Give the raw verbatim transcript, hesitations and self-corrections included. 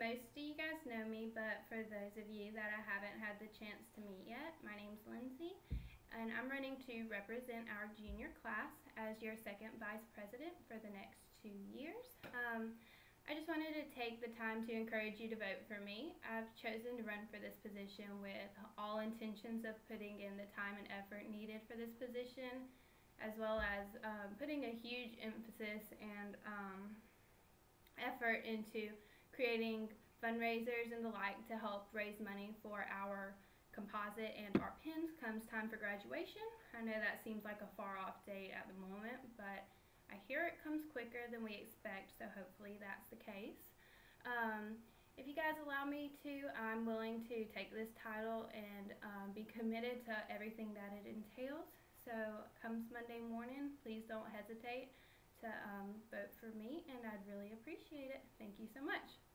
most of you guys know me, but for those of you that I haven't had the chance to meet yet, my name's Lindsay, and I'm running to represent our junior class as your second vice president for the next two years. Um, I just wanted to take the time to encourage you to vote for me. I've chosen to run for this position with all intentions of putting in the time and effort needed for this position, as well as um, putting a huge emphasis and um, effort into creating fundraisers and the like to help raise money for our composite and our pins comes time for graduation. I know that seems like a far off date at the moment, but I hear it comes quicker than we expect, so hopefully that's the case. Um, if you guys allow me to, I'm willing to take this title and um, be committed to everything that it entails. So comes Monday morning, please don't hesitate to um, vote for me, and I'd really appreciate it. Thank you so much.